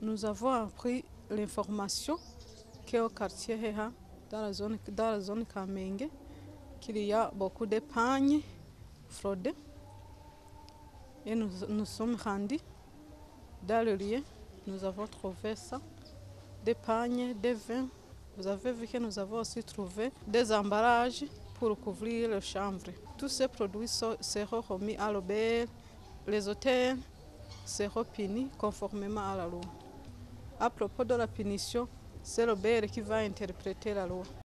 Nous avons appris l'information qu'au quartier Heha, dans la zone Kamenge, qu'il y a beaucoup de pagnes fraudées. Et nous sommes rendus dans le lieu. Nous avons trouvé ça, des pagnes, des vins. Vous avez vu que nous avons aussi trouvé des emballages pour couvrir les chambres. Tous ces produits seront remis à l'OBR. Les hôtels seront punis conformément à la loi. À propos de la punition, c'est l'OBR qui va interpréter la loi.